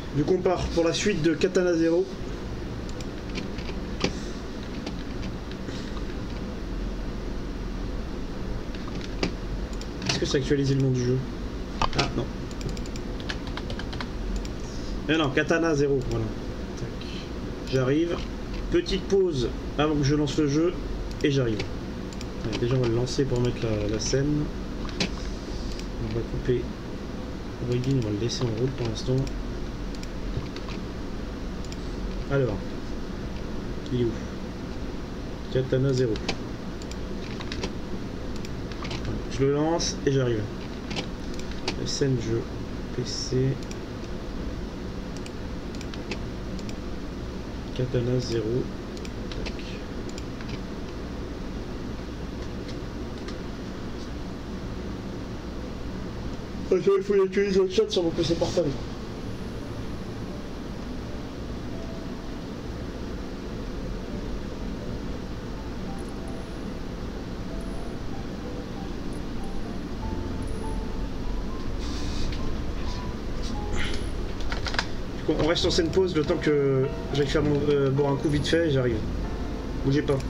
Du coup on part pour la suite de Katana 0. Est-ce que ça actualise le nom du jeu? Ah non. Non, Katana 0, voilà. J'arrive. Petite pause avant que je lance le jeu et j'arrive. Déjà on va le lancer pour mettre la scène. On va couper Origin, on va le laisser en route pour l'instant. Alors, il est où? Katana 0. Je le lance et j'arrive. La scène jeu PC. Katana 0. Tac. Il faut utiliser le chat sur mon PC portable. On reste sur scène pause le temps que j'aille faire boire un coup vite fait et j'arrive. Bougez pas.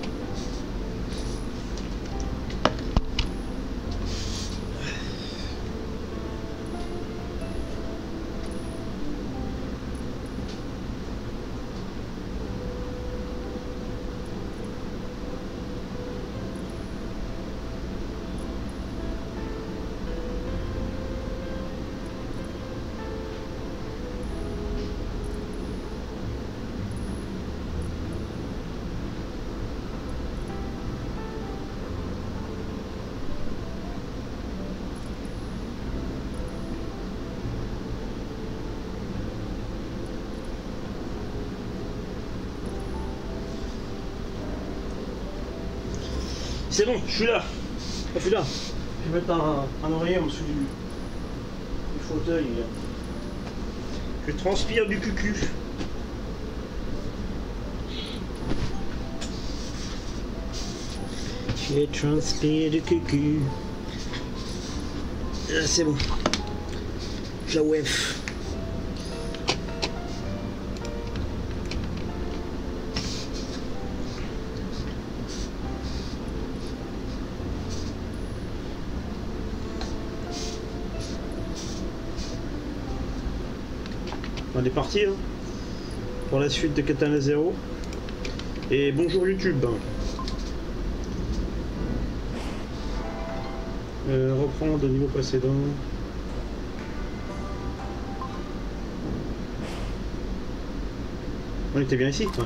C'est bon, je suis là. Je suis là. Je vais mettre un oreiller en dessous du fauteuil. Je transpire du cucu. Je transpire du cucu. C'est bon. Je la wef. On est parti hein, pour la suite de Katana 0. Et bonjour YouTube. Reprendre au niveau précédent. On était bien ici quoi.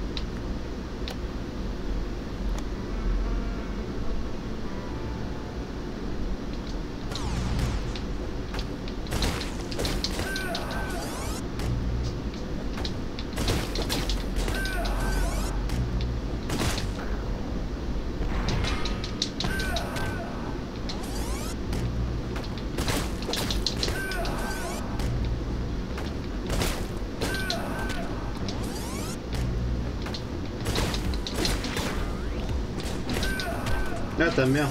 Ah ta mère.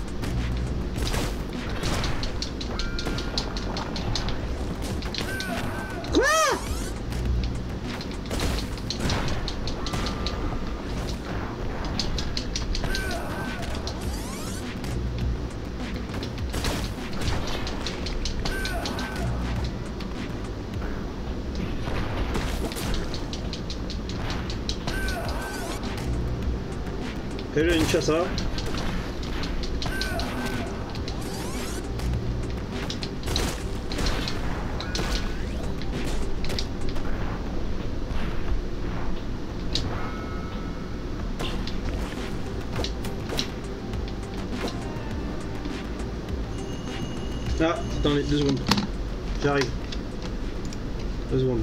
Quoi? Salut Ninja, ça va? Ah, attendez, 2 secondes. J'arrive. 2 secondes.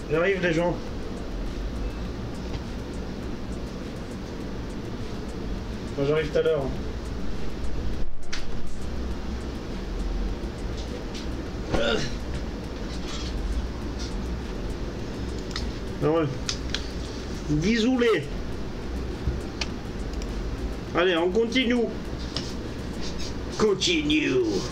J'arrive les gens. Enfin, j'arrive tout à l'heure. Ah ouais. Désolé. Allez, on continue. Continue.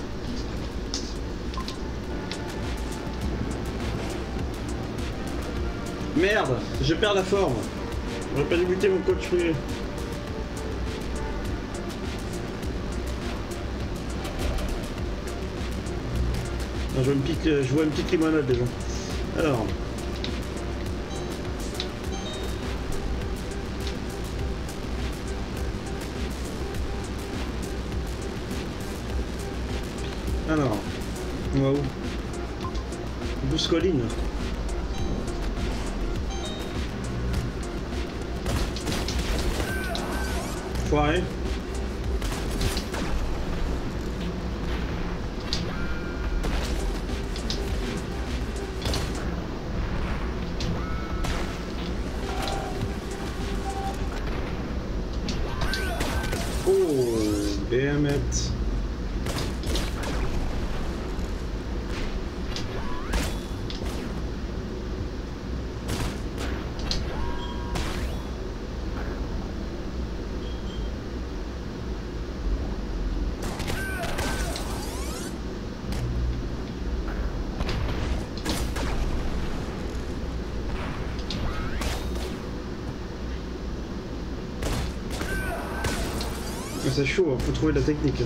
Merde, je perds la forme. J'aurais pas dû buter mon coach privé. Je vois une petite limonade déjà. Alors. Alors. On va où? Douce colline. Foiré. Oh, damn it. C'est chaud, hein. Faut trouver la technique.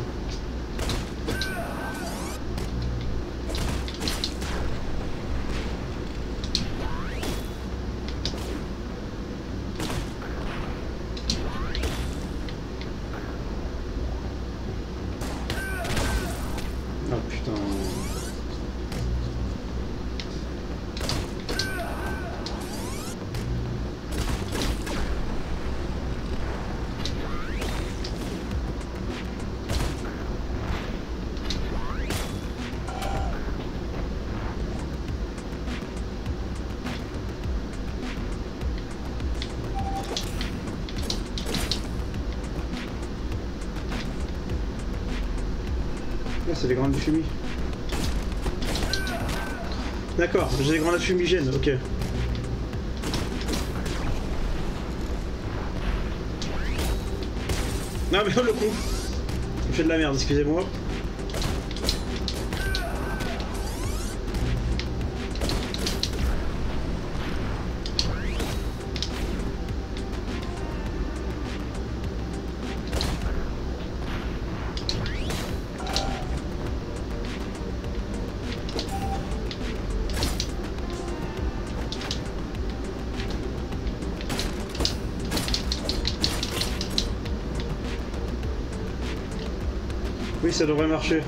Ah putain. C'est les grenades fumées. D'accord, j'ai des grenades fumigènes, ok. Non mais oh le coup. Il fait de la merde, excusez-moi. Oui, ça devrait marcher.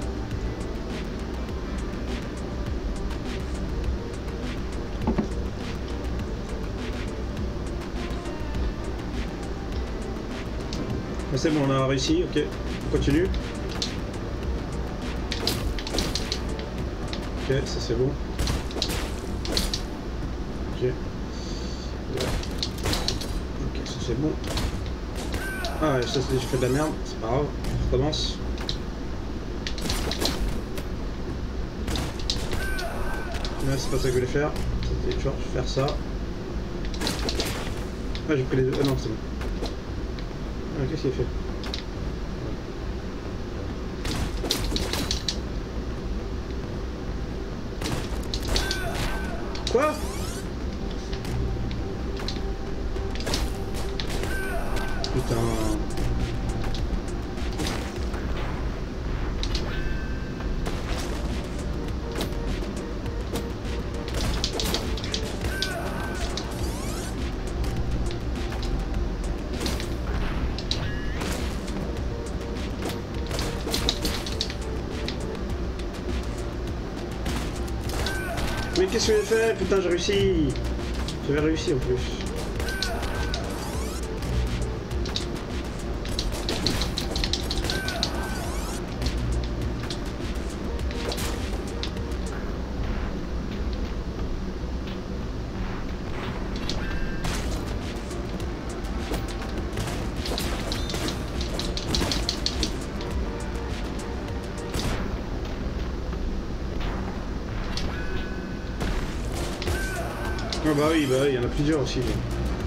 C'est bon, on a réussi, ok. On continue. Ok, ça c'est bon. Ok. Ok, ça c'est bon. Ah ouais, ça c'est je fais de la merde, c'est pas grave, on recommence. Ouais, c'est pas ça que je voulais faire. C'était genre faire ça. Ah j'ai pris les deux. Ah non c'est bon. Ah, qu'est-ce qu'il a fait? Quoi? Putain. Mais qu'est-ce que j'ai fait? Putain, j'ai réussi! J'avais réussi en plus. Ah bah oui, il y en a plusieurs aussi. Mais...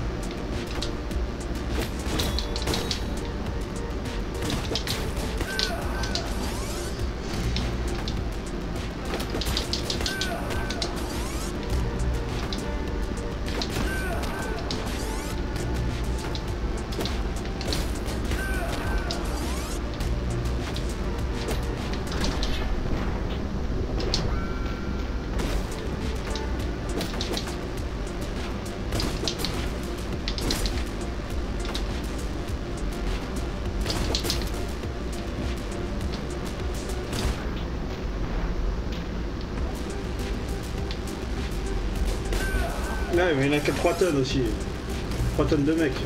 Ouais, mais il n'y en a que 3 tonnes aussi. 3 tonnes de mecs.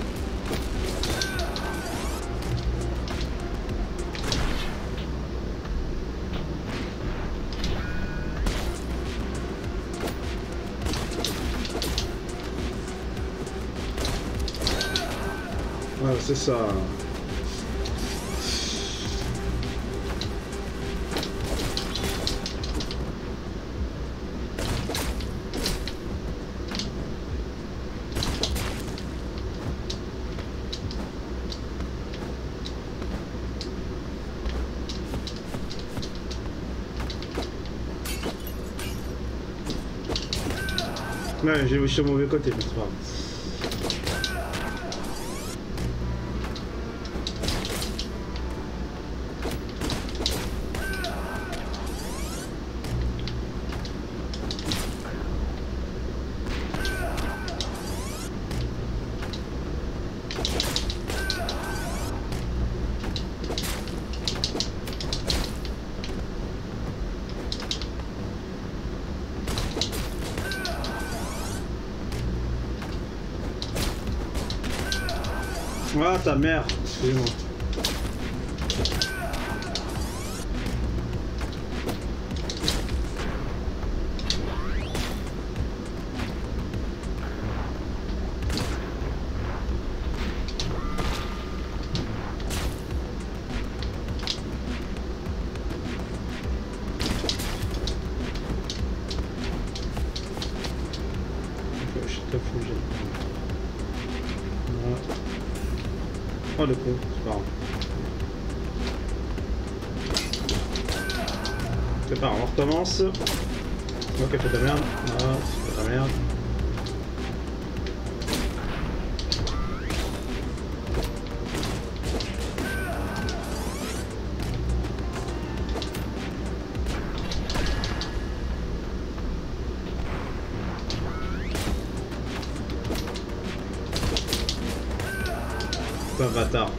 Ouais, c'est ça. Ouais, j'ai aussi au mauvais côté, mais c'est pas grave. Ah ta mère, excusez-moi. Je suis très fou, voilà. Oh le con, c'est pas grave. C'est pas grave, on recommence. Ok, fais ta merde. Voilà, fais ta merde. Putain, bâtard.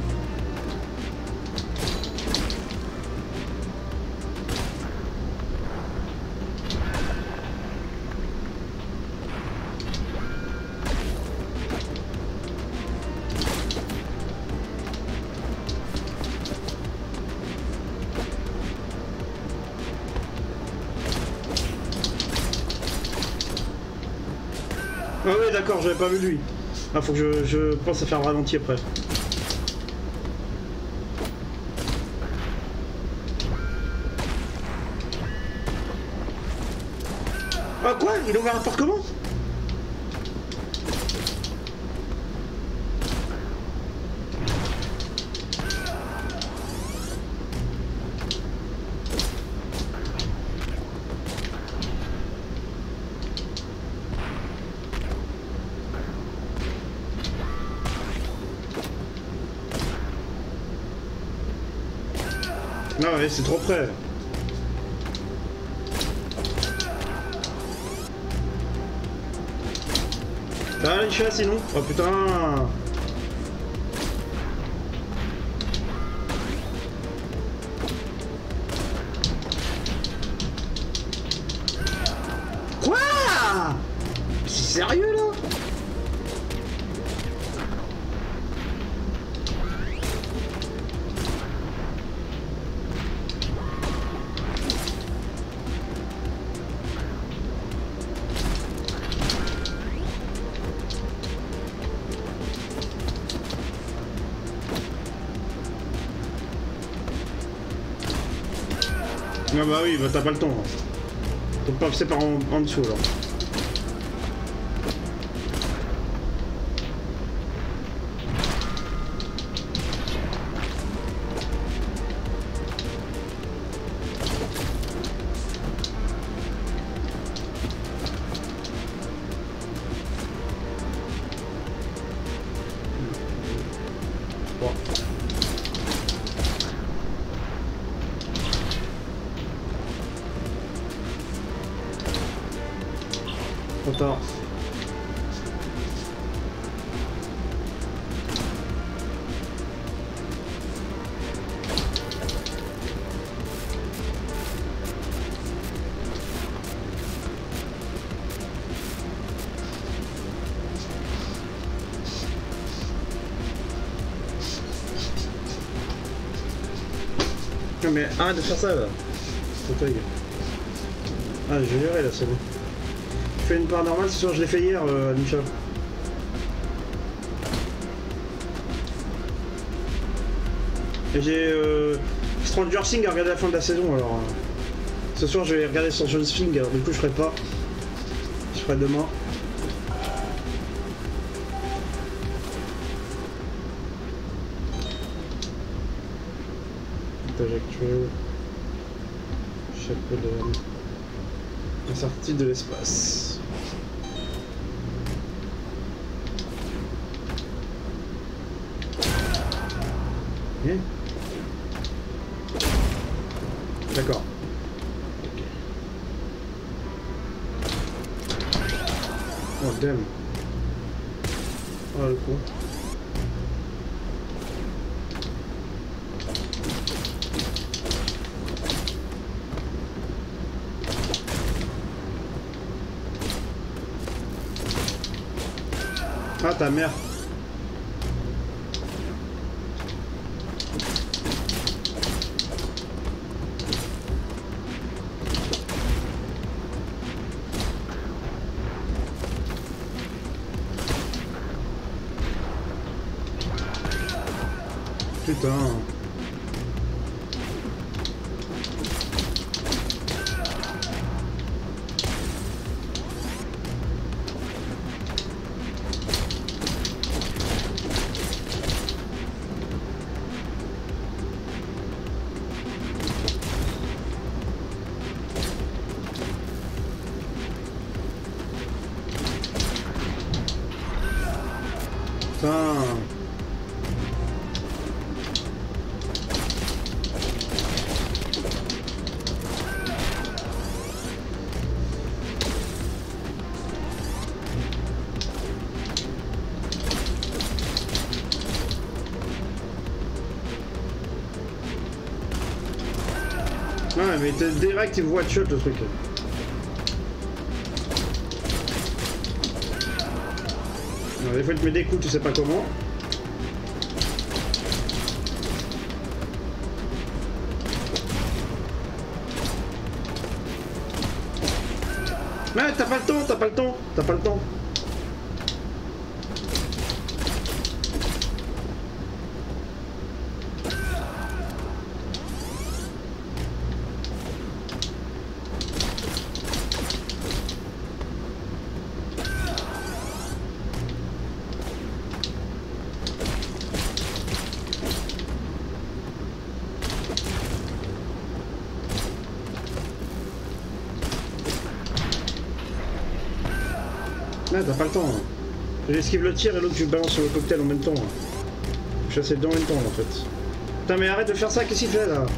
Ah oui, d'accord, j'avais pas vu lui. Ah, faut que je pense à faire le ralenti après. Ah quoi? Il a ouvert la porte comment? Non mais c'est trop près. Ah les chats sinon. Oh putain. Quoi? C'est sérieux là? Ah bah oui, bah t'as pas le temps. Faut pas passer par en dessous alors. Trop tard. Non mais arrête de faire ça là. Fauteuil. Ah je vais gérer là, c'est bon. Je fais une part normale, c'est sûr je l'ai fait hier Misha. Et j'ai Stranger Things à regarder la fin de la saison alors. Ce soir je vais regarder Stranger Things, alors du coup je ferai pas. Je ferai demain. Montage actuel. Chapeau de incertitude de l'espace. Bien. D'accord. Okay. Oh damn. Oh le con. Ah ta mère. Putain. Putain. Ouais mais t'es direct il voit de shot le truc. Alors, des fois il te met des coups tu sais pas comment. Ouais t'as pas le temps, t'as pas le temps, t'as pas le temps. Ouais t'as pas le temps. Hein. J'esquive le tir et l'autre tu balances sur le cocktail en même temps. Hein. Je suis assez dedans en même temps en fait. Putain mais arrête de faire ça, qu'est-ce qu'il fait là?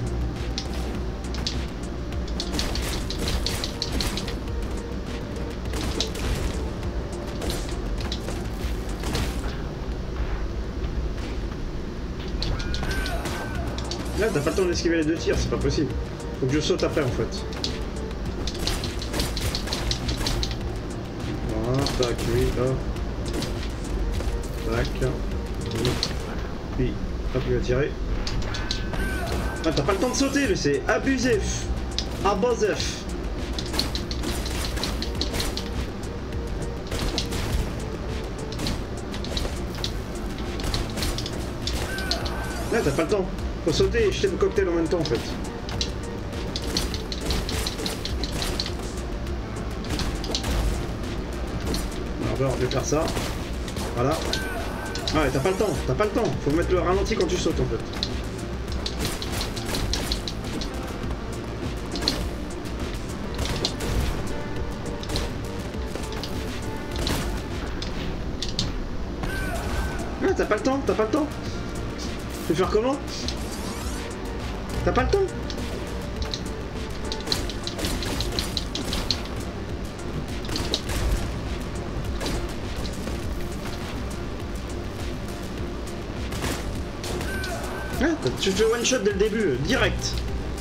Là t'as pas le temps d'esquiver les deux tirs, c'est pas possible. Faut que je saute après en fait. Voilà, tac, lui, là. Tac. Puis, hop, il va tirer. Ah, t'as pas le temps de sauter, mais c'est abusif. Abusif. Là, t'as pas le temps. Faut sauter et jeter le cocktail en même temps, en fait. Alors, je vais faire ça. Voilà. Ah ouais, t'as pas le temps, t'as pas le temps. Faut mettre le ralenti quand tu sautes, en fait. Ah, t'as pas le temps, t'as pas le temps. Tu veux faire comment? T'as pas le temps. tu fais one shot dès le début, direct.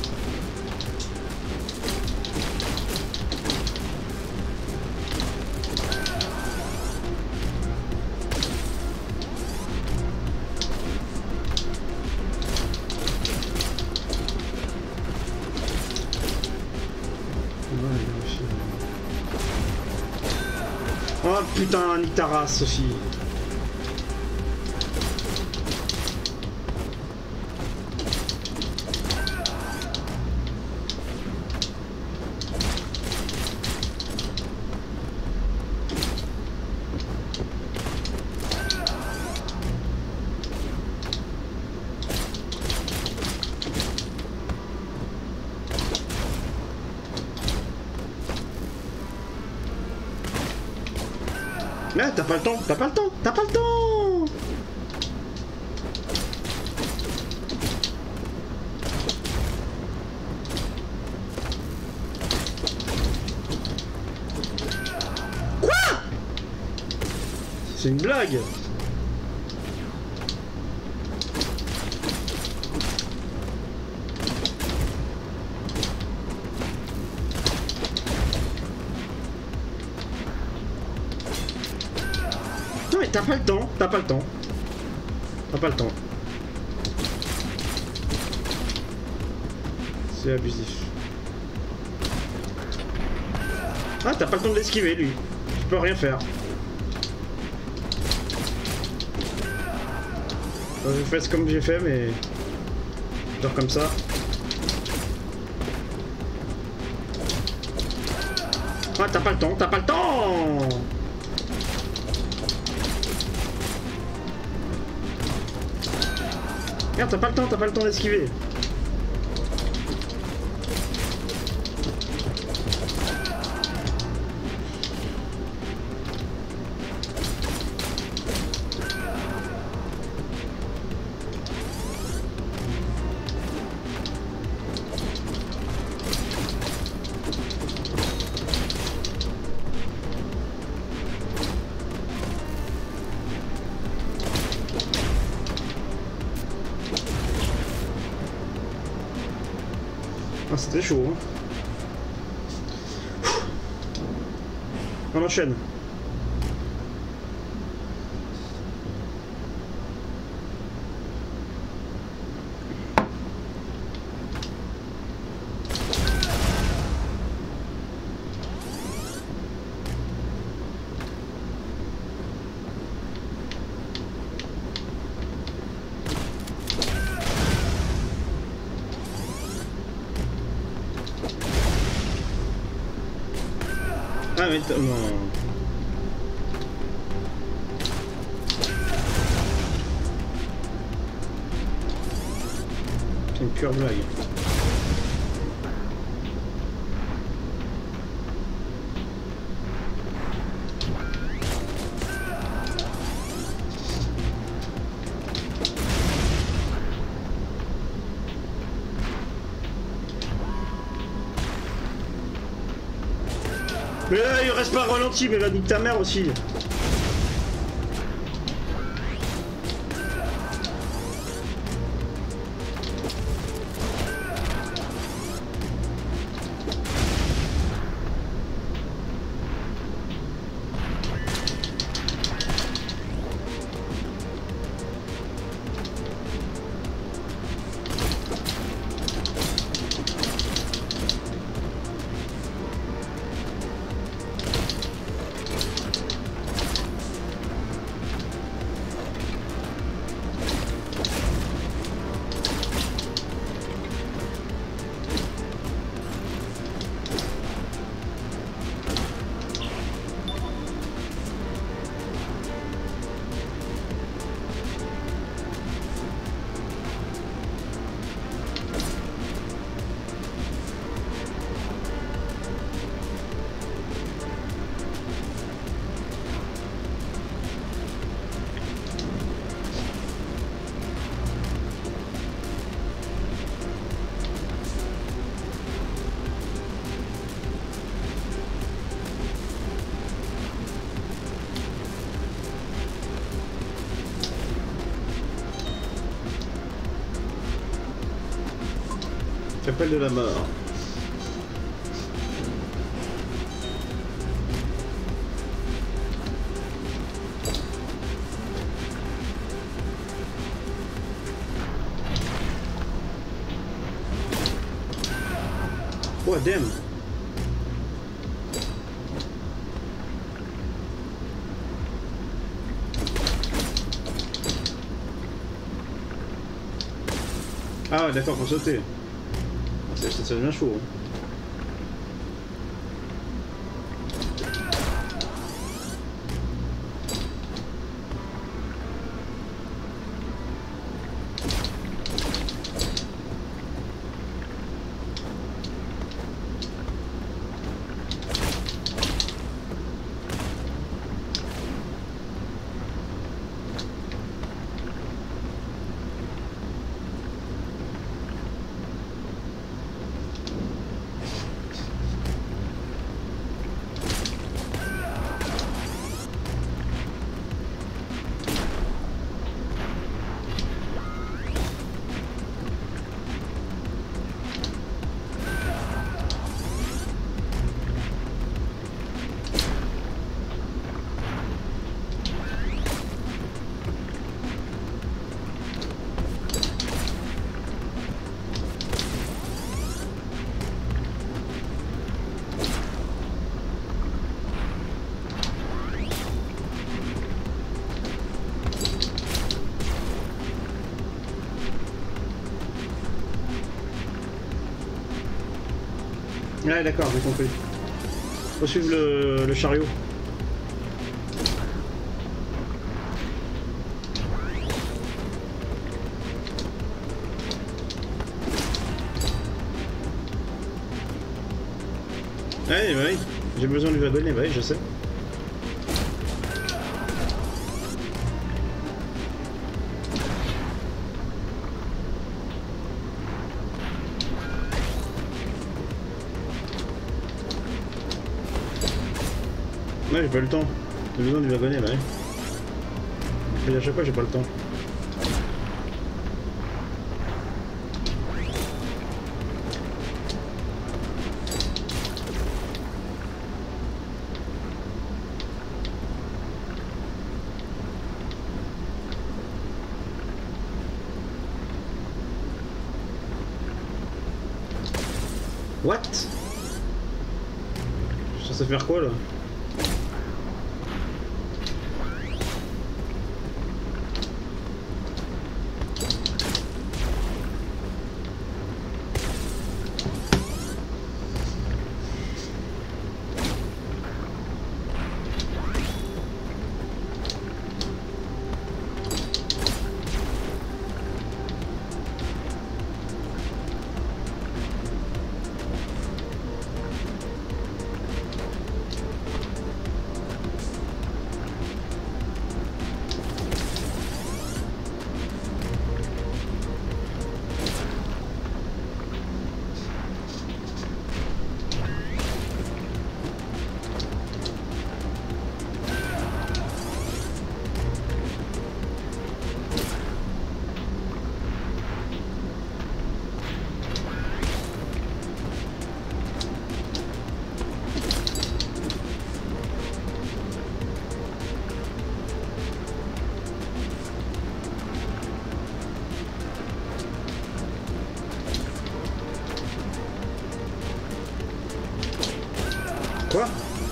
Oh putain, nique ta race, Sophie. Mais t'as pas le temps, t'as pas le temps, t'as pas le temps. Quoi? C'est une blague. T'as pas le temps, t'as pas le temps. T'as pas le temps. C'est abusif. Ah, t'as pas le temps de l'esquiver, lui. Je peux rien faire. Je fais comme j'ai fait, mais... genre comme ça. Ah, t'as pas le temps, t'as pas le temps. Merde, t'as pas le temps d'esquiver. Ah, c'était chaud, hein. On enchaîne. Ah mais non. C'est une pure blague. Mais là, il reste pas ralenti, mais va nique ta mère aussi. Appel de la mort. Oh damn. Ah ouais d'accord, faut sauter. Ça devient chaud. Hein. Ouais d'accord, j'ai compris. Faut suivre le chariot. Ouais, ouais, j'ai besoin du wagonnet, ouais, je sais. Ouais, j'ai pas le temps. J'ai besoin du wagonnet, bah ouais. Et à chaque fois, j'ai pas le temps. What? Je suis censé faire quoi là? Quoi?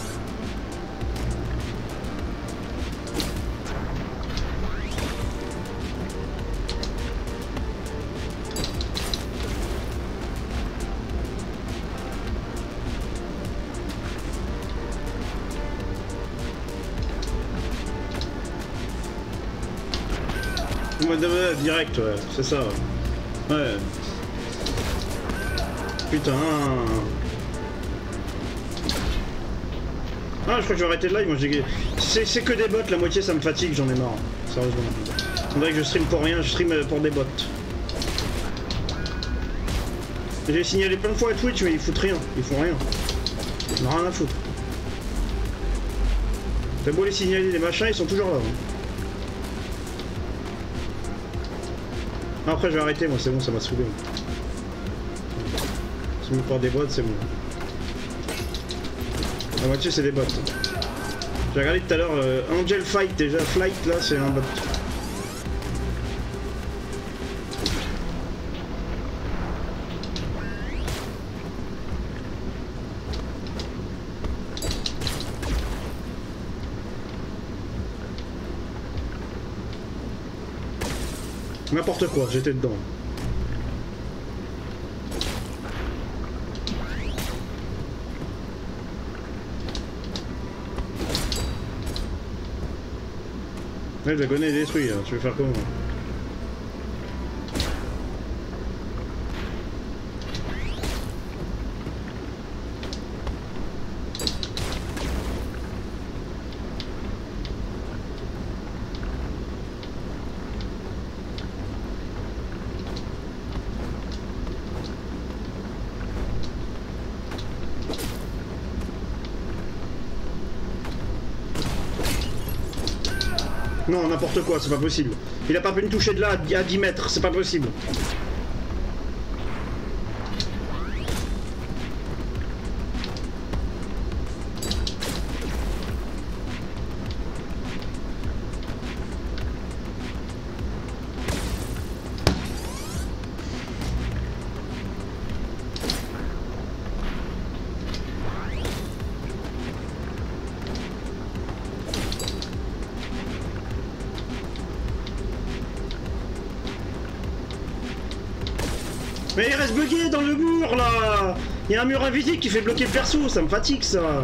Direct, ouais, c'est ça. Ouais. Putain. Ah, je crois que je vais arrêter de live, moi j'ai... C'est que des bots, la moitié ça me fatigue, j'en ai marre. Sérieusement. On dirait que je stream pour rien, je stream pour des bots. J'ai signalé plein de fois à Twitch, mais ils foutent rien. Ils font rien. Ils n'ont rien à foutre. T'as beau les signaler, les machins, ils sont toujours là. Hein. Après je vais arrêter, moi c'est bon, ça m'a saoulé. Si me prend des bots, c'est bon. La moitié, c'est des bots. J'ai regardé tout à l'heure Angel Fight, déjà. Flight, là, c'est un bot. N'importe quoi, j'étais dedans. Ouais, le wagon est détruit, hein. Tu veux faire comment? Non, n'importe quoi, c'est pas possible. Il a pas pu me toucher de là à 10 mètres, c'est pas possible. Mais il reste bugué dans le mur là. Il y a un mur invisible qui fait bloquer le perso, ça me fatigue ça.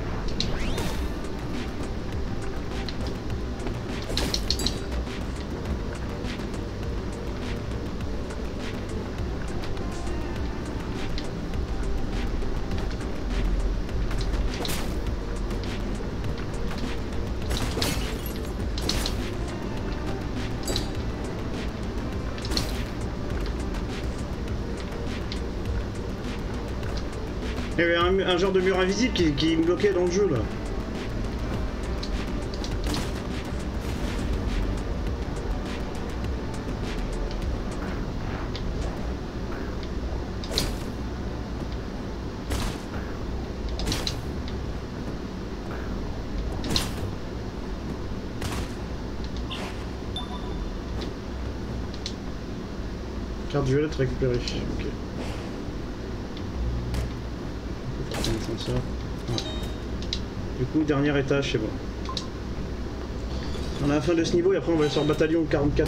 Il y avait un genre de mur invisible qui me bloquait dans le jeu là. Carte violette récupérée. Ok. Ça. Ouais. Du coup, dernier étage, c'est bon. On a la fin de ce niveau et après on va sur Battalion 44.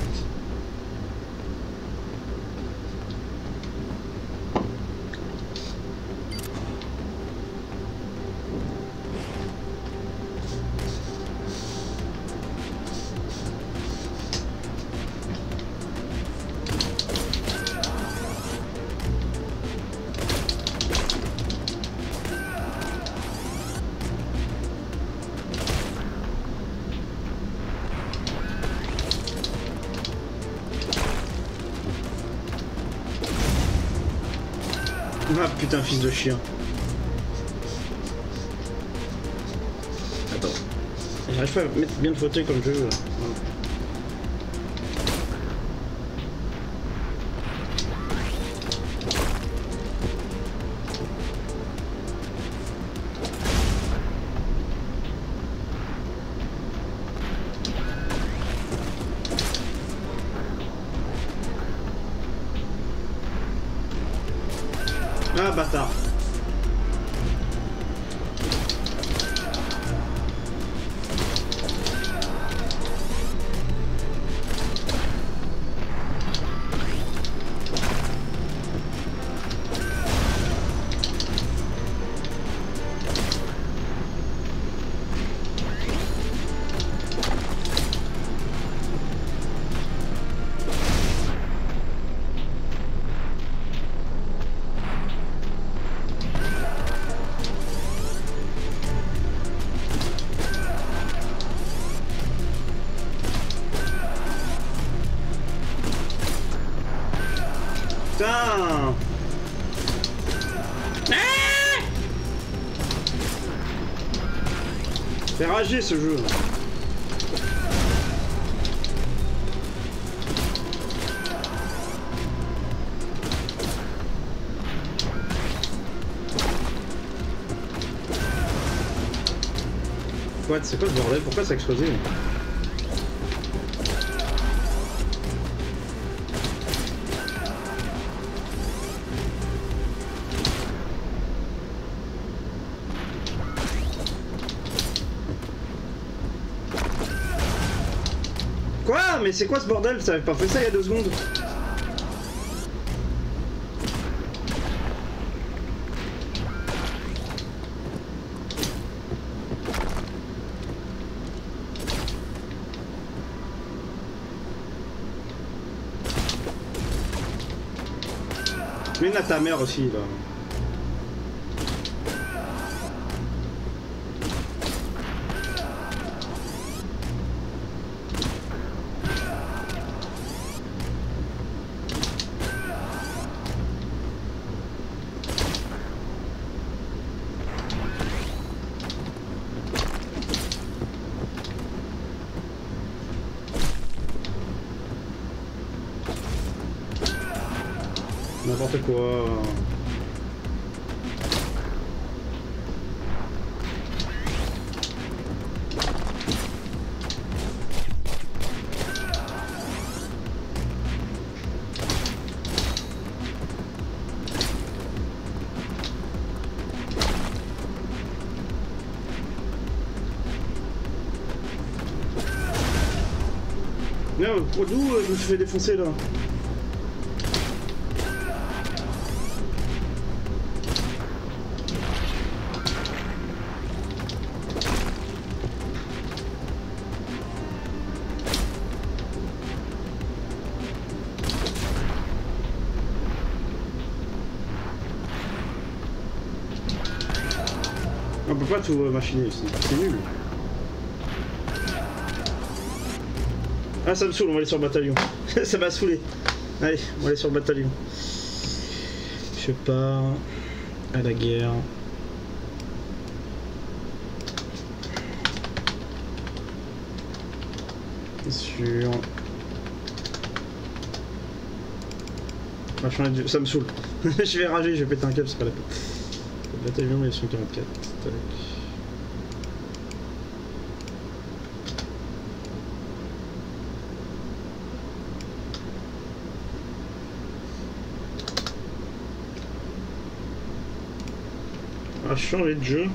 Ah putain, fils de chien. Attends. J'arrive pas à mettre bien le fauteuil comme je veux là. Ah bâtard. Putain! Fait rager ce jeu. What? C'est quoi ce bordel? Pourquoi ça a explosé? Quoi? Mais c'est quoi ce bordel? Ça avait pas fait ça il y a 2 secondes. Mène à ta mère aussi là. N'importe quoi. Non, d'où je me suis fait défoncer là? On peut pas tout machiner ici, c'est nul. Ah ça me saoule, on va aller sur le bataillon. Ça m'a saoulé. Allez, on va aller sur le bataillon. Je pars à la guerre. C'est sûr. Ça me saoule. Je vais rager, je vais péter un câble, c'est pas la peine. Le bataillon, mais ils sont 44. Tac. On va changer de jeu.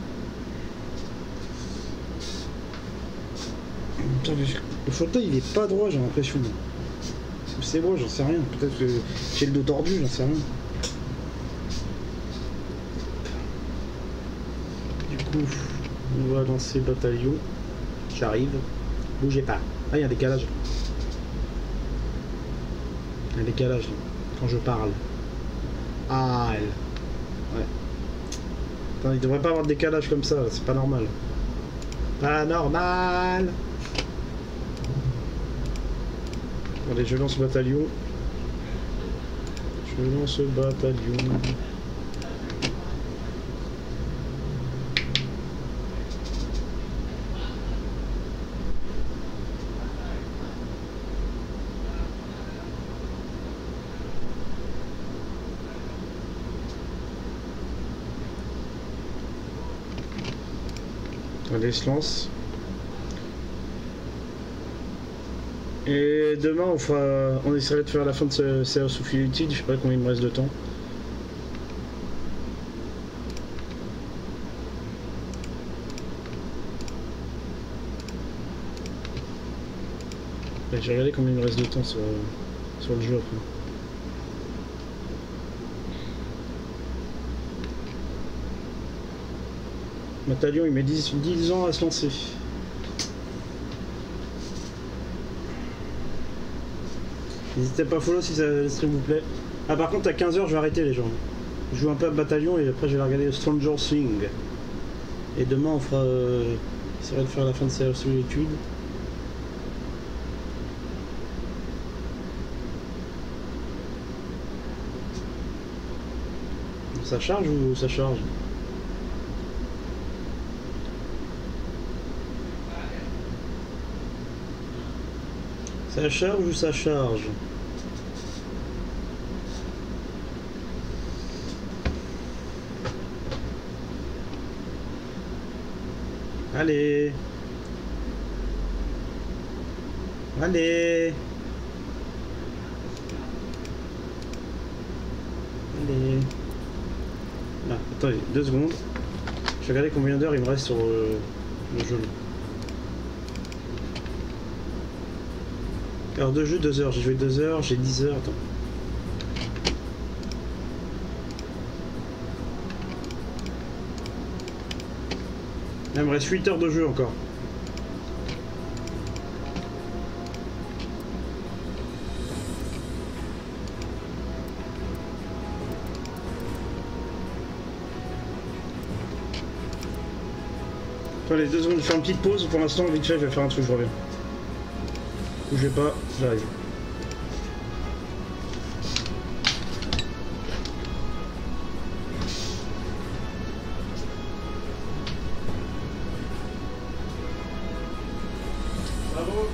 Putain, le fauteuil il est pas droit, j'ai l'impression. C'est moi, j'en sais rien. Peut-être que j'ai le dos tordu, j'en sais rien. Du coup, on va lancer le bataillon. J'arrive. Bougez pas. Ah, il y a un décalage. Il y a un décalage quand je parle. Ah, elle. Ouais. Attends, il devrait pas avoir de décalage comme ça, c'est pas normal. Pas normal. Allez, je lance le bataillon. Je lance le bataillon. Allez, se lance. Et demain on essaierait de faire la fin de ce séance sous filetide, je sais pas combien il me reste de temps. J'ai regardé combien il me reste de temps sur le jeu après. Battalion il met 10 ans à se lancer. N'hésitez pas à follow si le stream vous plaît. Ah par contre à 15 h je vais arrêter les gens. Je joue un peu à Battalion et après je vais regarder Stranger Things. Et demain on fera... essaierait de faire la fin de série solitude. Ça charge ou ça charge? Ça charge ou ça charge? Allez, Allez. Allez. Ah, attendez, 2 secondes. Je vais regarder combien d'heures il me reste sur le jeu. Heure de jeu, 2 heures. J'ai joué 2 heures, j'ai 10 heures. Attends. Là, il me reste 8 heures de jeu encore. Attends, les 2 secondes, je fais une petite pause. Pour l'instant, vite fait, je vais faire un truc, je reviens. Bougez pas, j'arrive. Bravo.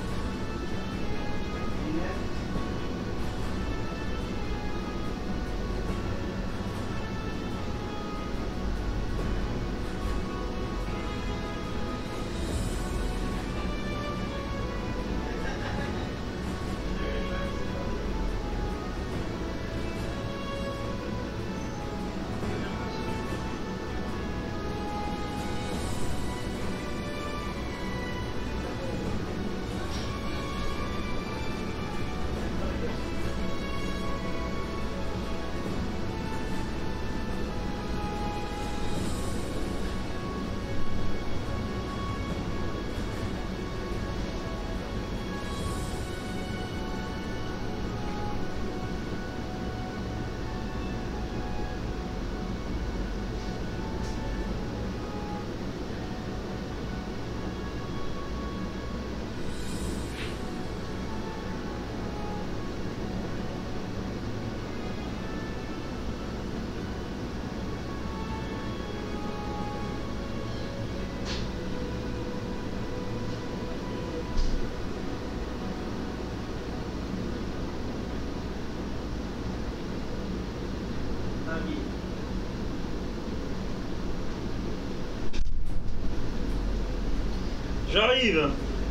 J'arrive.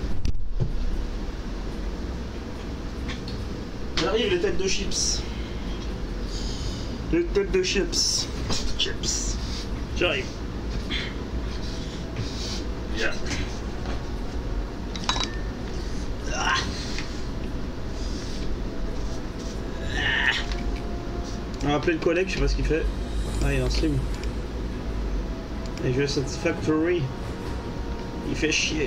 J'arrive, les têtes de chips. Les têtes de chips. Chips. J'arrive. Bien. Ah. On va appeler le collègue, je sais pas ce qu'il fait. Ah, il est en stream. Et je vais à cette factory. Il fait chier.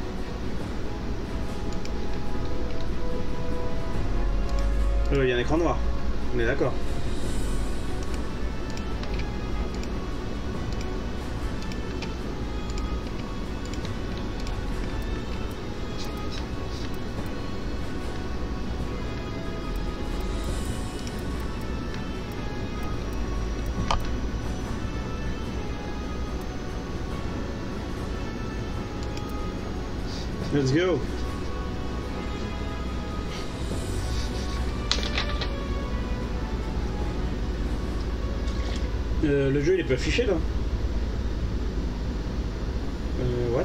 Il y a un écran noir. On est d'accord. Let's go. Le jeu il est pas affiché là. What?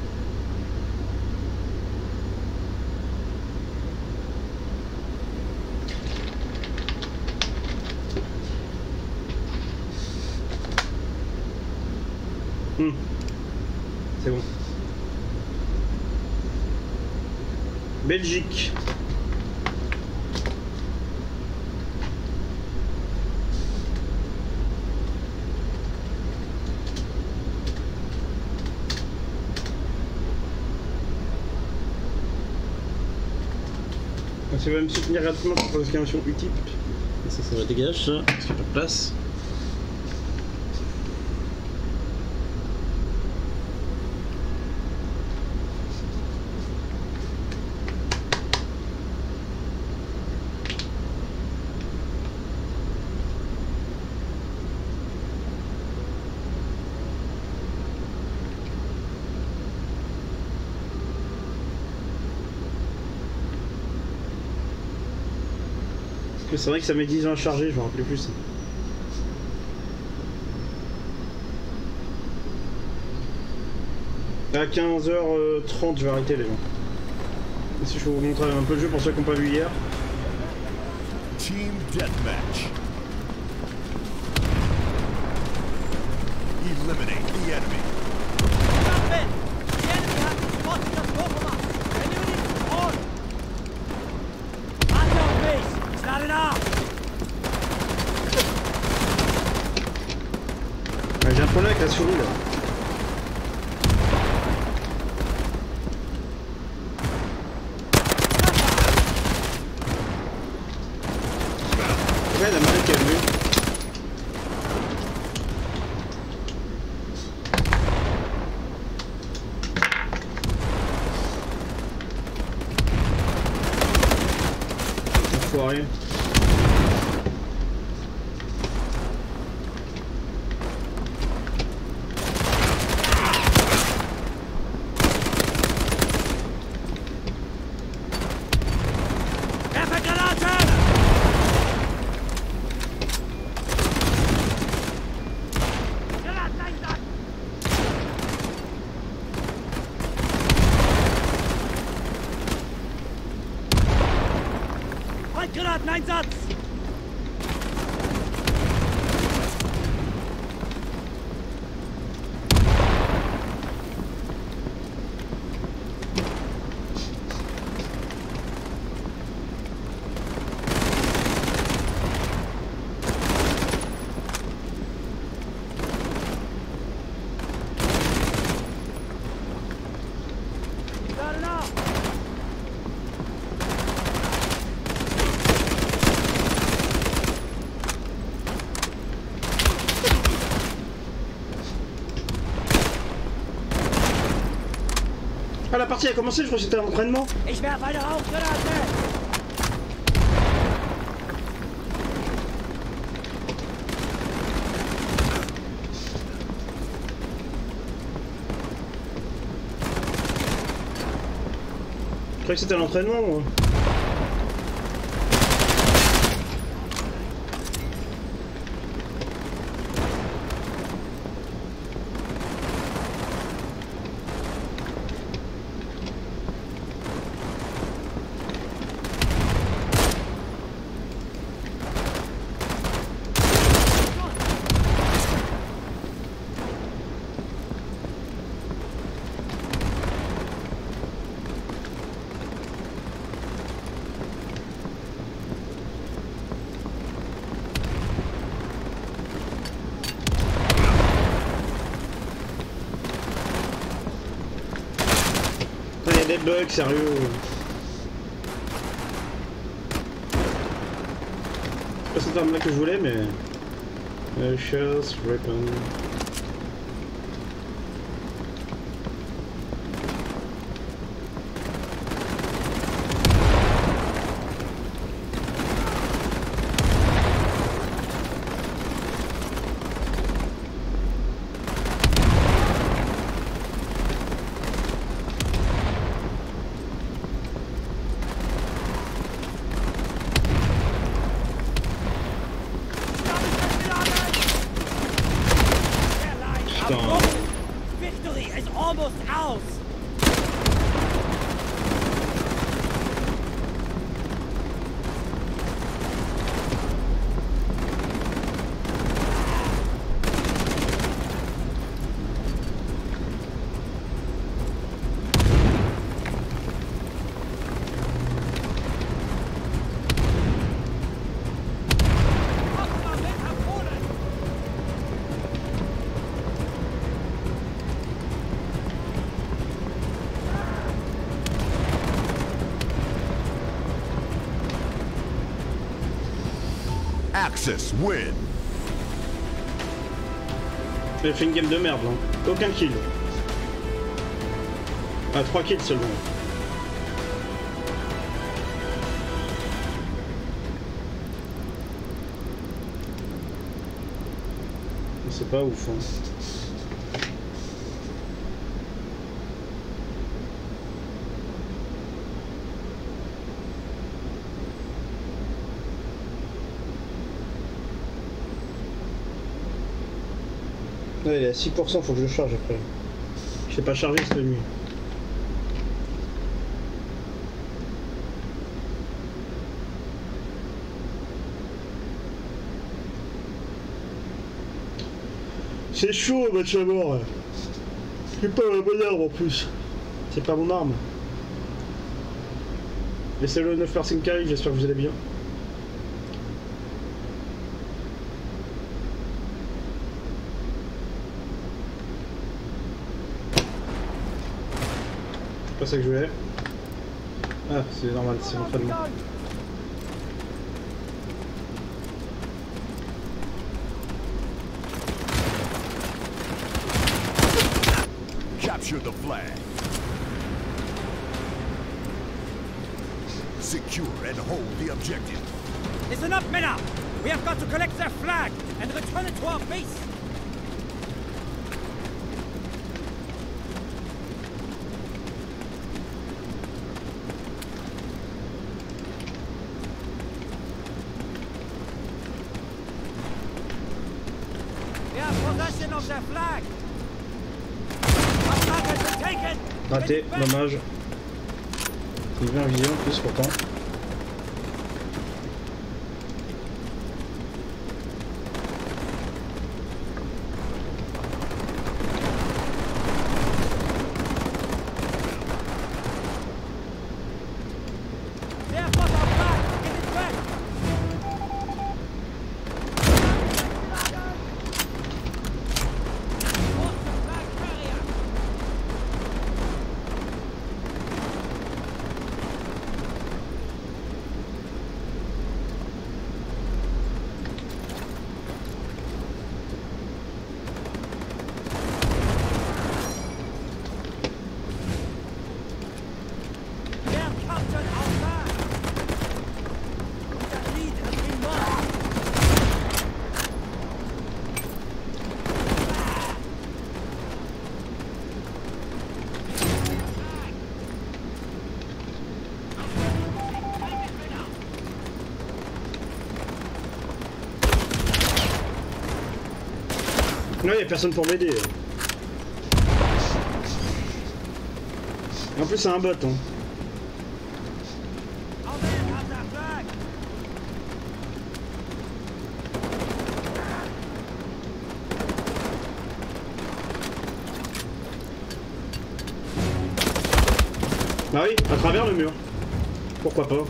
C'est bon. Belgique. Ça va me soutenir gratuitement pour l'exclamation Utip. Ça va dégage ça, parce qu'il n'y a pas de place. C'est vrai que ça met 10 ans à charger, je me rappelais plus. À 15h30, je vais arrêter les gens. Si je peux vous montrer un peu le jeu pour ceux qui n'ont pas vu hier. Team Deathmatch. Eliminate the enemy. The enemy has spotted us both of us. Anyone is on. At your base. It's not enough. Ah, j'ai un problème avec la souris là. Ouais, la manette est venue. Enfoiré. Einsatz! Ah, la partie a commencé, je crois que c'était un entraînement. Ich werfe eine Rauchgranate! Je croyais que c'était un entraînement, moi. Il y a des bugs, sérieux. C'est pas cette arme-là que je voulais, mais... Shells, weapon... Victory is almost ours! Axis win. J'ai fait une game de merde, hein. Aucun kill. Ah, 3 kills seulement. C'est pas ouf, hein. Ouais, il est à 6%, faut que je charge après. Je sais pas charger cette nuit. C'est chaud, match à mort. C'est pas la bonne arme en plus. C'est pas mon arme. Et c'est le 9 Persing qui arrive, j'espère que vous allez bien. C'est pas ça que je voulais. Ah, c'est normal, c'est l'entraînement. Capture the flag. Secure and hold the objective. Listen up, Mena! We have got to collect their flag and return it to our base! We have possession of their flag! Our flag has been taken! Raté, dommage. Il vient en vision en plus pourtant. They have got our flag! Get it back! Force the flag carrier! They have captured our flag! The lead has been lost! Là, il n'y a personne pour m'aider. Et en plus, c'est un bot. Hein. Our men have their flag! Ah oui, à travers le mur. Pourquoi pas.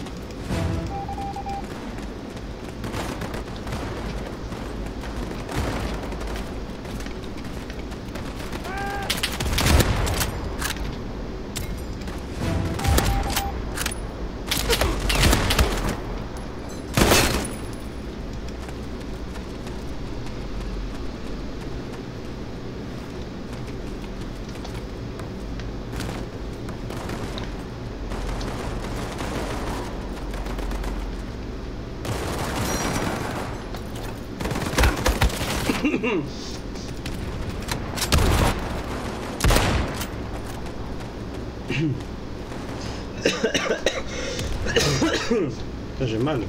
J'ai mal.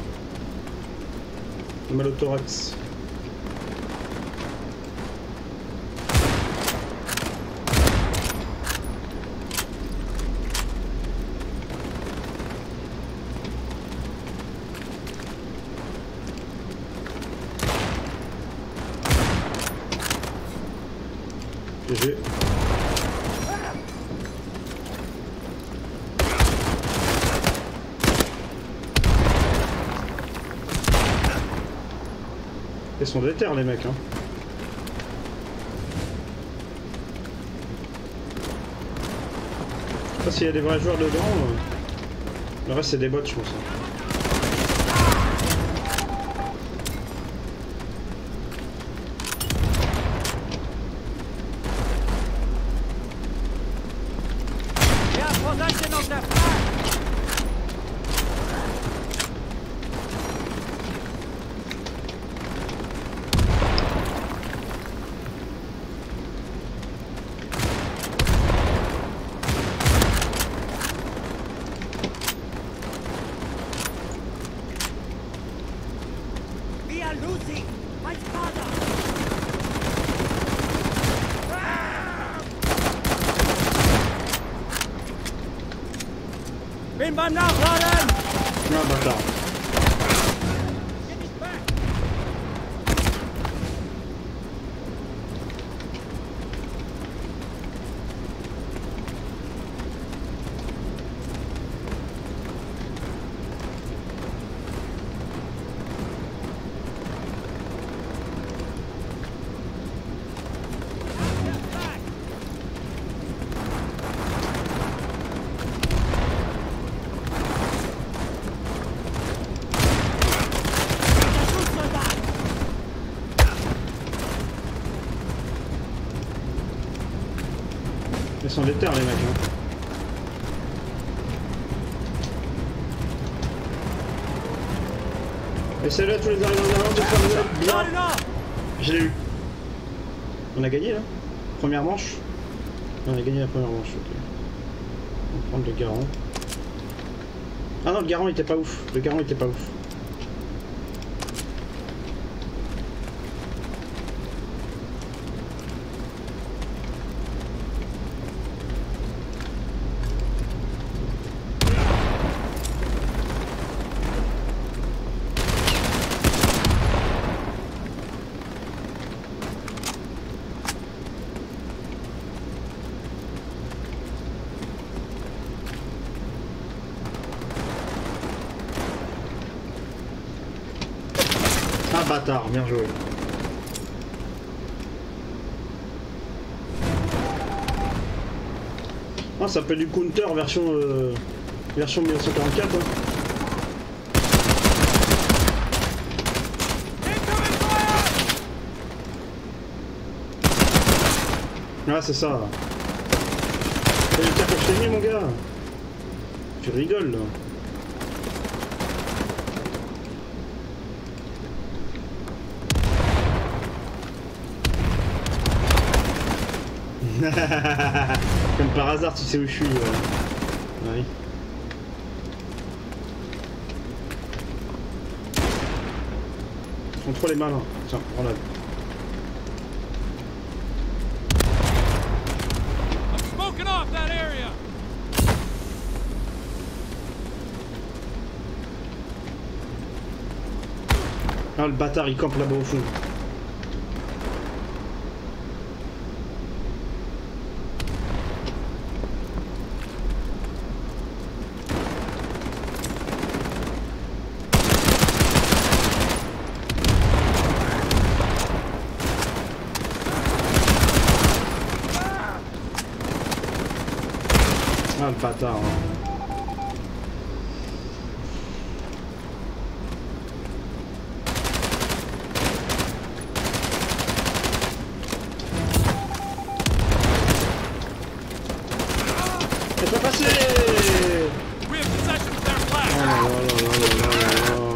J'ai mal au thorax. GG. Ils sont déter les mecs hein. Je sais pas s'il y a des vrais joueurs dedans. Le reste c'est des bots je pense. We have possession of their flag! We are losing! My father! Bin beim Nachladen! Ah bâtard. Get it back! Ils sont déter les mecs hein. Essaye-le tous les arrivants d'avant de faire le bien. Je l'ai eu. On a gagné là. Première manche. On a gagné la première manche, ok. On va prendre le garant. Ah non, le garant était pas ouf. Le garant était pas ouf. Ah bâtard, bien joué. Ah, ça peut du counter version 1944 hein. Ah c'est ça. T'as eu le tir que je t'ai mis mon gars. Tu rigoles là. Comme par hasard, tu sais où je suis. Oui. Ils font trop les malins. Tiens, prends-la. Ah, le bâtard, il campe là-bas au fond. Ah le bâtard hein. C'est pas passé. Oh là là là là là là.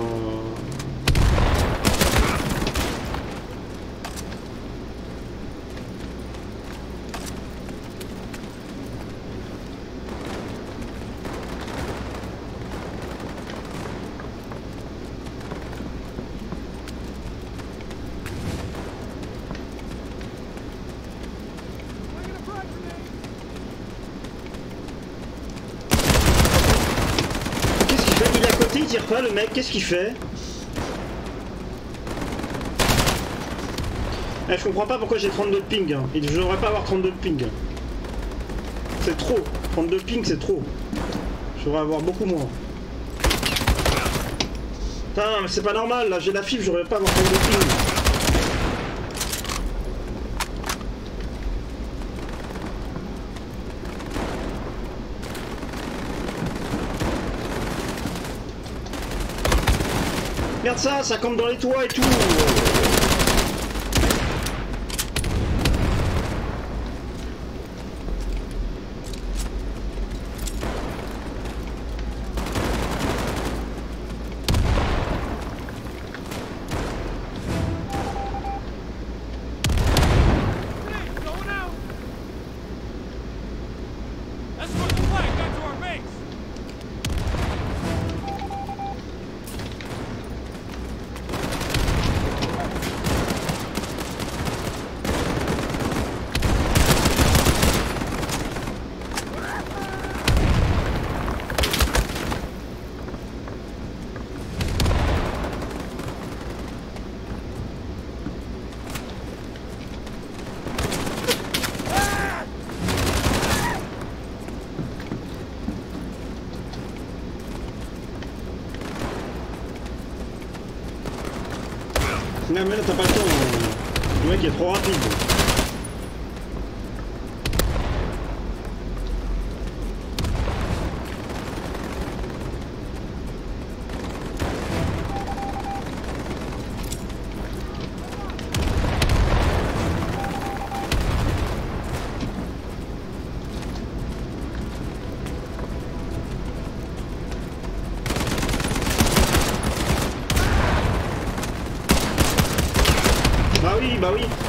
Il tire pas le mec, qu'est-ce qu'il fait? Eh, je comprends pas pourquoi j'ai 32 de ping, hein. Je devrais pas avoir 32 de ping. C'est trop, 32 de ping c'est trop. Je devrais avoir beaucoup moins. Putain, mais c'est pas normal là, j'ai la fibre, je devrais pas avoir 32 de ping. Regarde ça, ça campe dans les toits et tout. Non mais là t'as pas le temps, le mec est trop rapide.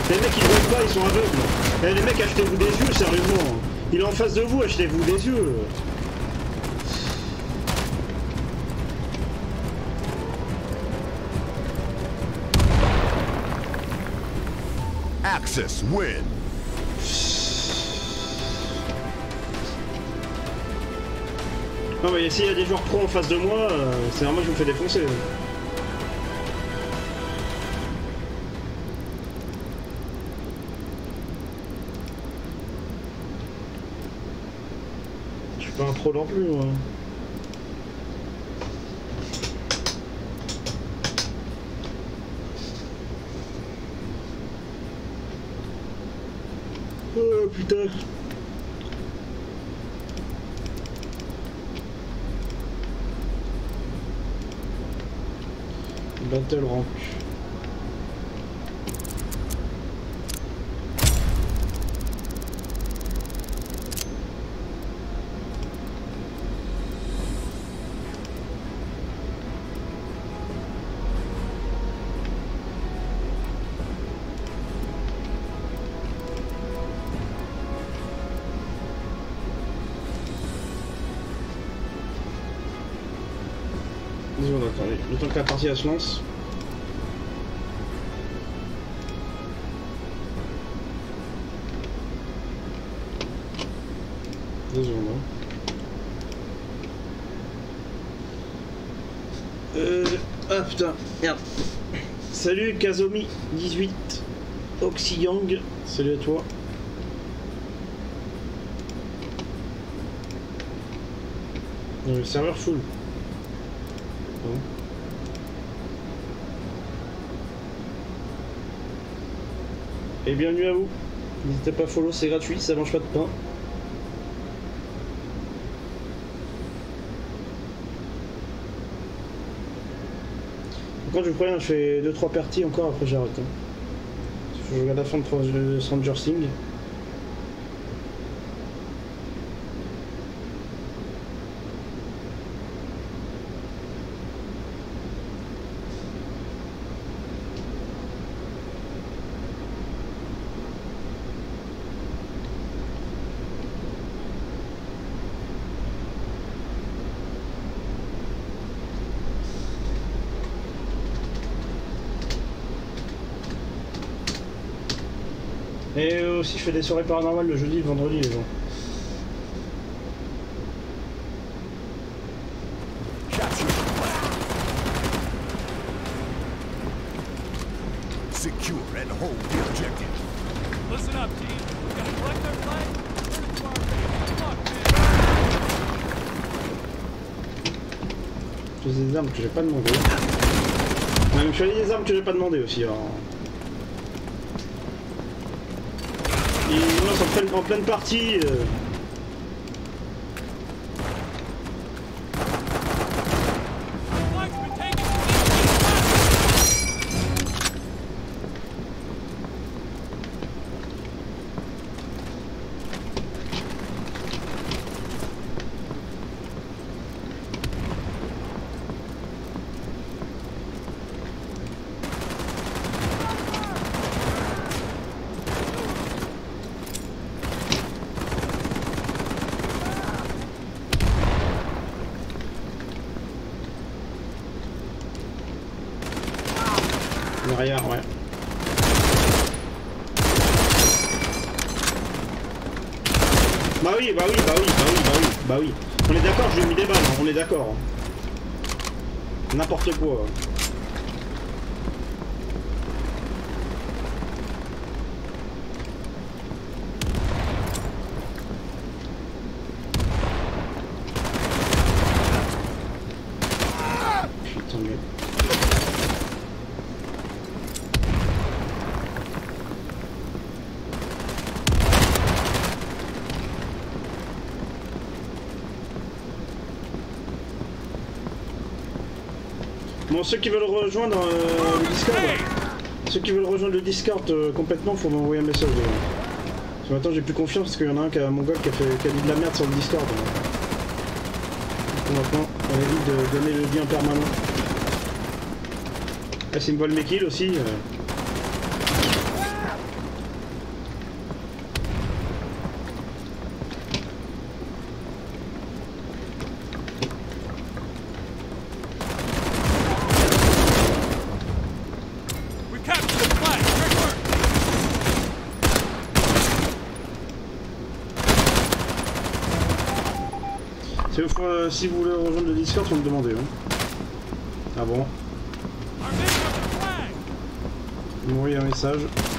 Les mecs ils voient pas, ils sont aveugles. Eh, les mecs, achetez-vous des yeux, sérieusement. Il est en face de vous, achetez-vous des yeux. Axis win. Non mais s'il y a des joueurs pro en face de moi, c'est normal que je me fais défoncer. Je suis pas un pro non plus moi. Oh putain. Battle rank. Attendez, le temps que la partie elle se lance. Désolé. Ah putain, merde. Salut Kazomi 18 Oxyang, salut à toi. Le serveur full. Et bienvenue à vous. N'hésitez pas à follow, c'est gratuit, ça mange pas de pain. Quand je préviens, je fais 2-3 parties encore, après j'arrête. Hein. Je regarde la fin de Stranger Things. Et aussi je fais des soirées paranormales le jeudi et le vendredi les gens. Secure and hold the objective. Listen up, team. We gotta collect their flag. Choisis des armes que j'ai pas demandé. Même choisis des armes que j'ai pas demandé aussi. Alors. Ils lancent en pleine partie. Derrière, ouais. Bah oui. On est d'accord, je lui ai mis des balles, hein, on est d'accord. N'importe quoi. Putain de merde. Bon, ceux qui veulent rejoindre le Discord, complètement, faut m'envoyer un message. Parce que maintenant j'ai plus confiance parce qu'il y en a un qui a mon gars qui a dit de la merde sur le Discord. Donc maintenant, on évite de donner le lien permanent. Ah, c'est une voile mes kills aussi. Si vous voulez rejoindre le Discord, faut me demander. Hein. Ah bon? Vous m'envoyez un message.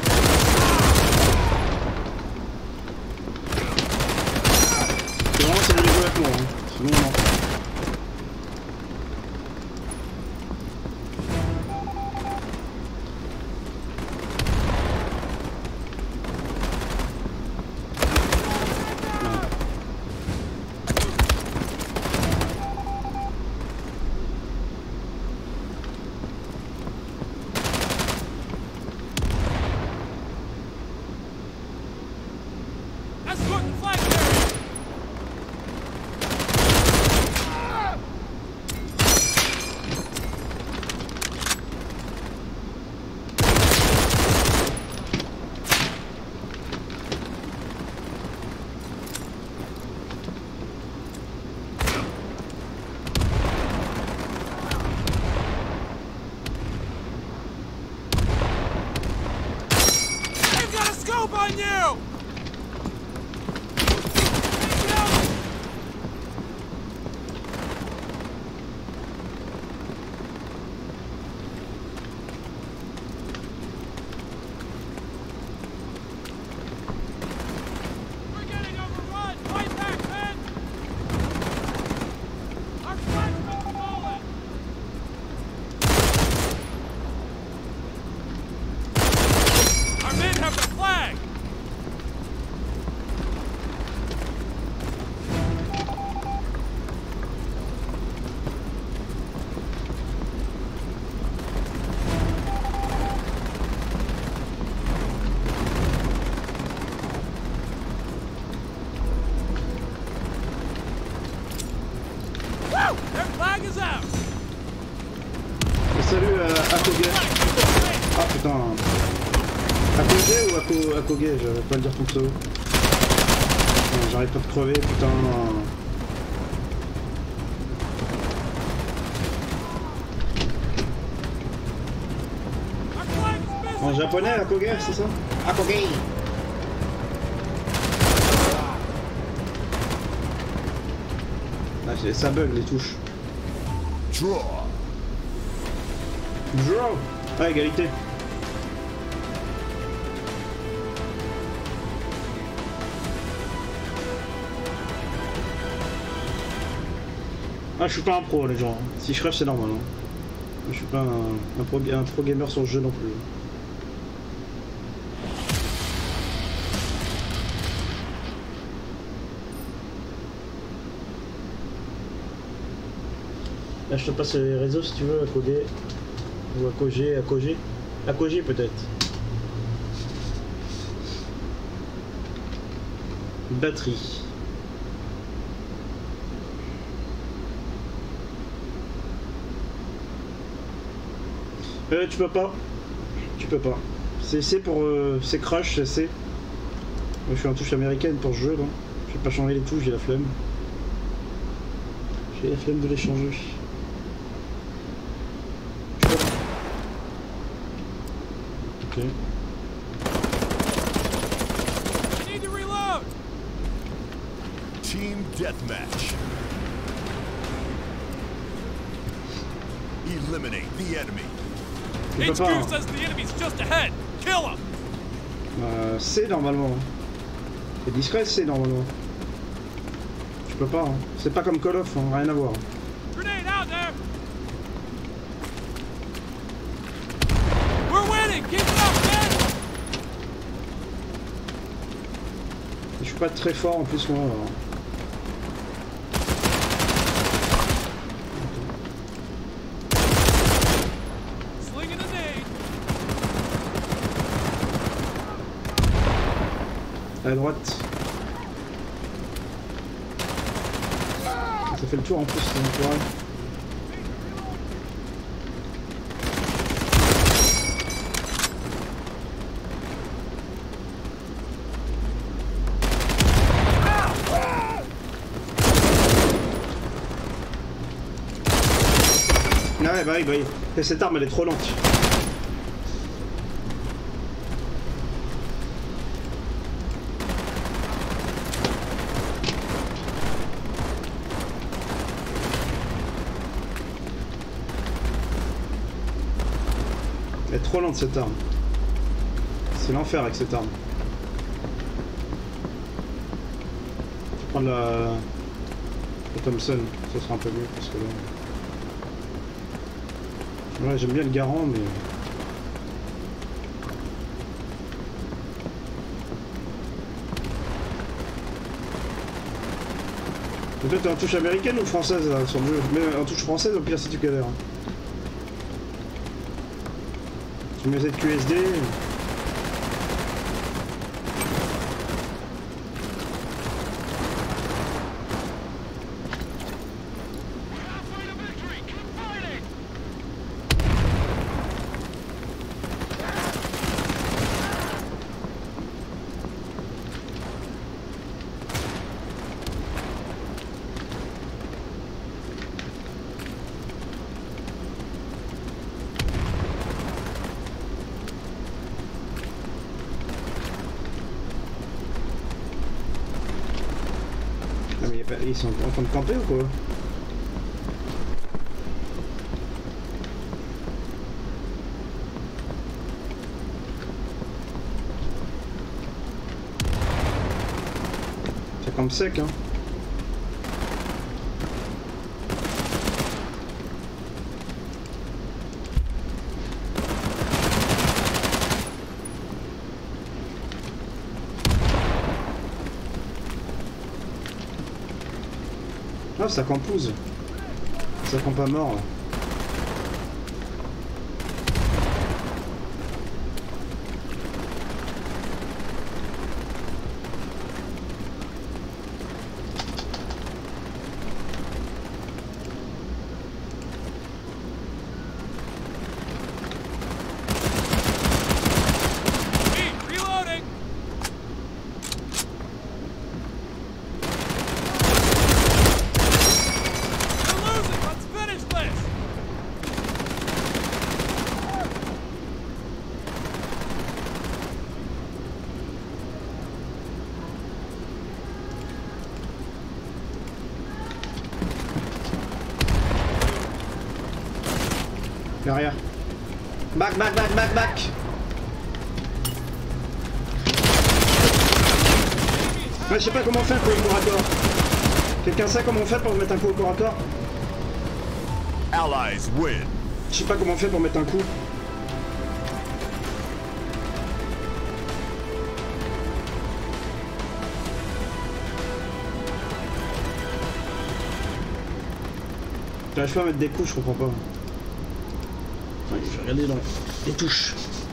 C'est vraiment si vous voulez jouer avec moi. Hein. Sinon, non. Salut à Koge. Ah putain. À Koge ou à Koge, je vais pas le dire comme ça. J'arrête pas de crever, putain. En japonais, à Koge, c'est ça? À Koge. Ah, ça bug les touches. Draw. Draw. Ah, égalité. Ah, je suis pas un pro, les gens. Si je crève, c'est normal. Hein. Je suis pas un pro gamer sur le jeu non plus. Là, je te passe les réseaux si tu veux, à Koge. Ou à Koge. À Koge peut-être. Batterie. Tu peux pas. Tu peux pas. C'est pour. C'est crush, c'est. Moi je suis en touche américaine pour ce jeu, donc. Je vais pas changer les touches, j'ai la flemme. J'ai la flemme de les changer. Ok. Team deathmatch. Eliminate the enemy. HQ says the enemy's just ahead. Kill him. C'est normalement. C'est discret, c'est normalement. Tu peux pas. Hein. C'est pas comme Call of, hein. Rien à voir. Grenade out there. We're winning. Keep it up, man. Je suis pas très fort en plus moi. Alors. À droite. Ça fait le tour en plus, c'est naturel. Ah ouais, bah oui. Et cette arme elle est trop lente. Elle est trop lente cette arme. C'est l'enfer avec cette arme. Je vais prendre la Thompson, ça sera un peu mieux parce que là. Ouais, j'aime bien le Garand, mais. Et toi, t'es en touche américaine ou française là, sur le jeu? Mais en touche française, au pire, si tu galères. Tu mets cette QSD. Ils sont en train de camper ou quoi? C'est comme sec, hein. Ah, ça campouse. Ça campe pas mort là. Derrière. Back, back, back, back, back. Ouais, je sais pas comment faire pour le corps à corps. Quelqu'un sait comment on fait pour mettre un coup au corps à corps? Allies win. Je sais pas comment on fait pour mettre un coup. J'arrive pas à mettre des coups, je comprends pas. Ouais, je vais regarder dans les touches.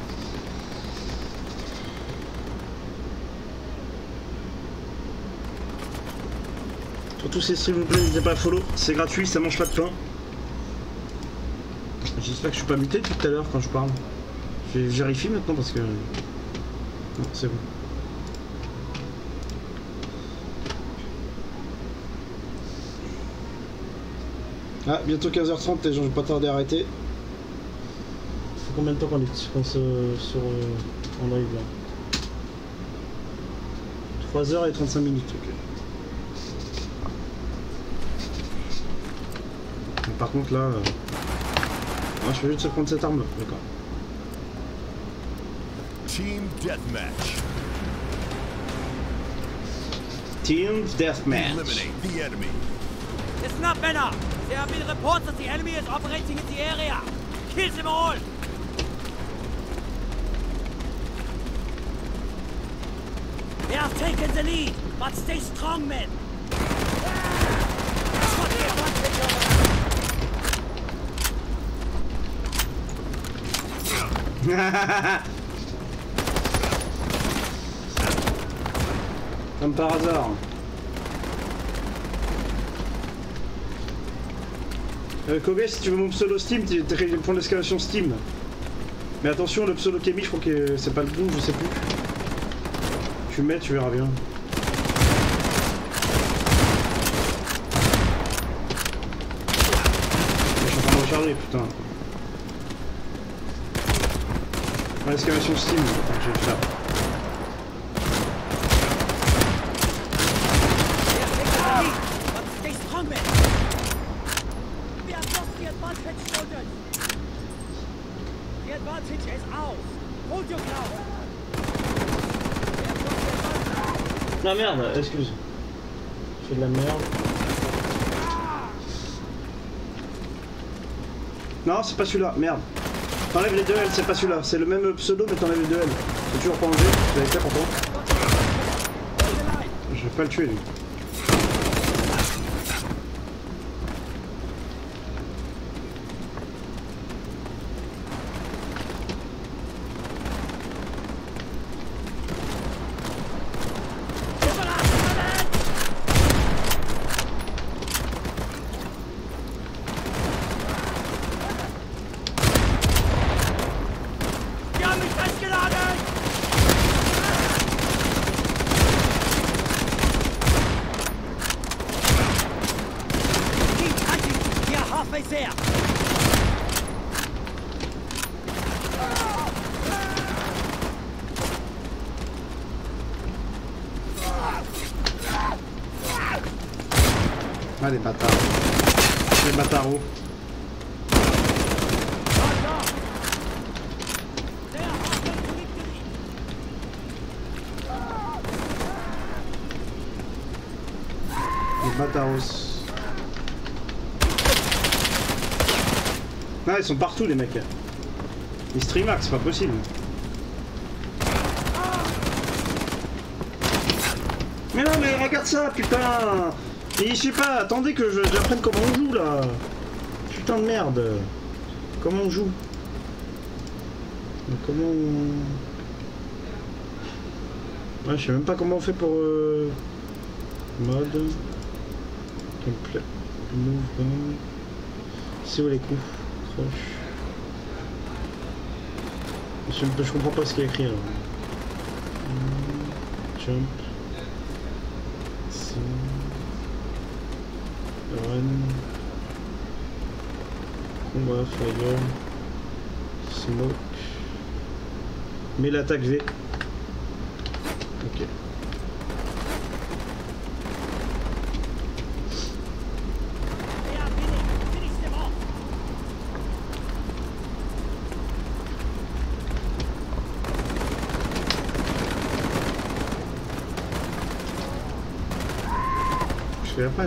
Surtout s'il vous plaît, n'hésitez pas à follow, c'est gratuit, ça mange pas de pain. J'espère que je suis pas muté depuis tout à l'heure quand je parle. Je vérifie maintenant parce que... Non, c'est bon. Ah, bientôt 15h30, les gens, je vais pas tarder à arrêter. Faut combien de temps qu'on est sur en live là? 3h35 minutes, ok. Donc, par contre là... Ah, je peux juste prendre cette arme là, d'accord. Team Deathmatch. Team Deathmatch. Eliminate the enemy. Listen up, Männer! There have been reports that the enemy is operating in the area. Kill them all! They have taken the lead, but stay strong, men! Comme par hasard. Kobe, si tu veux mon pseudo Steam, tu prends l'exclamation Steam. Mais attention, le pseudo Kemi, je crois que c'est pas le bon, je sais plus. Tu mets, tu verras bien. Je suis en train de recharger, putain. L'exclamation Steam, attends, je vais le faire. The advantage is La merde, excuse. Je fais de la merde. Non, c'est pas celui-là, merde. T'enlèves les deux L, c'est pas celui-là. C'est le même pseudo, mais t'enlèves les deux L. C'est toujours pas enlevé, je l'avais fait pourtant. Je vais pas le tuer lui. Ah, les bâtards. Les bâtards. Les bâtards. Ah, ils sont partout les mecs. Ils streamax, c'est pas possible. Mais non mais regarde ça, putain. Et je sais pas, attendez que j'apprenne comment on joue là. Putain de merde. Comment on joue? Comment on... Ouais, je sais même pas comment on fait pour... Mode... Gameplay... Mouvement... C'est où les coups? Croche... Je comprends pas ce qu'il y a écrit là. Jump... Run... Combat, fire... Smoke... Mais l'attaque V. Ok. Je fais la panne.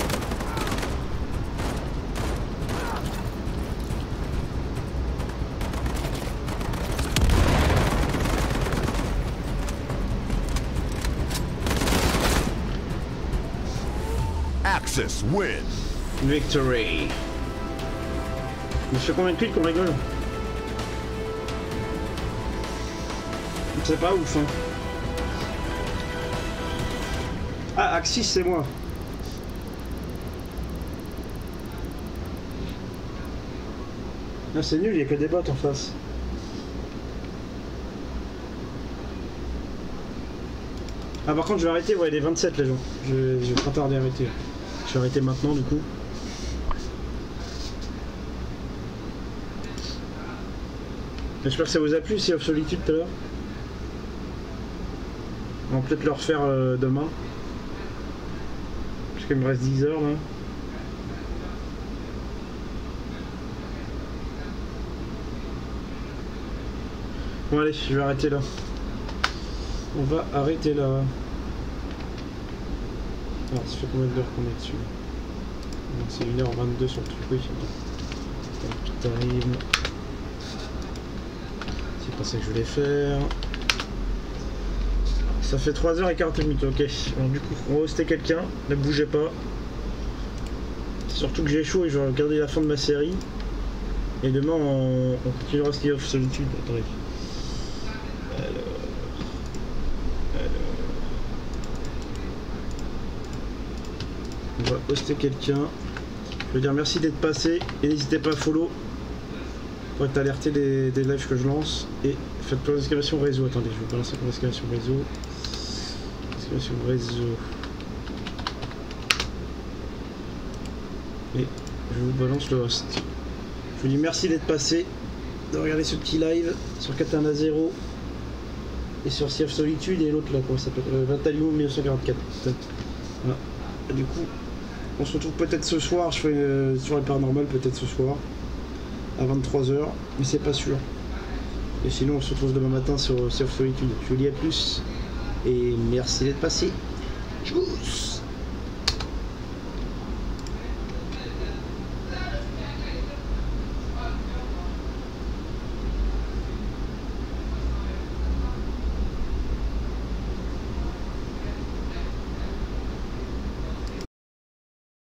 Axis win. Victory. Mais je fais combien de clics qu'on rigole? C'est pas ouf hein. Ah, Axis c'est moi. Ah c'est nul, il y a que des bots en face. Ah par contre je vais arrêter, ouais il est 27 les gens. Je vais pas tarder à arrêter. Je vais arrêter maintenant du coup. J'espère que ça vous a plu, Sea of Solitude tout à l'heure. On va peut-être le refaire demain. Parce qu'il me reste 10 heures là. Bon allez, je vais arrêter là. On va arrêter là. Alors ça fait combien d'heures qu'on est dessus? C'est 1h22 sur le truc, oui. Tout arrive. C'est pas ça que je voulais faire. Ça fait 3h40, ok. Alors, du coup, on va hoster quelqu'un, ne bougez pas. Surtout que j'ai chaud et je vais regarder la fin de ma série. Et demain, on continuera Sea of Solitude. Attendez. On va hoster quelqu'un. Je veux dire merci d'être passé et n'hésitez pas à follow pour être alerté des lives que je lance. Et faites pour l'exclamation réseau. Attendez, je vais balancer pour l'exclamation réseau. Exclamation réseau. Et je vous balance le host. Je vous dis merci d'être passé, de regarder ce petit live sur Katana 0 et sur Sea of Solitude et l'autre là, comment ça s'appelle, Battalion 1944. Voilà. Et du coup, on se retrouve peut-être ce soir, je fais sur le paranormal peut-être ce soir à 23h, mais c'est pas sûr. Et sinon on se retrouve demain matin sur Sea of Solitude. Je vous dis à plus. Et merci d'être passé. Tchuss.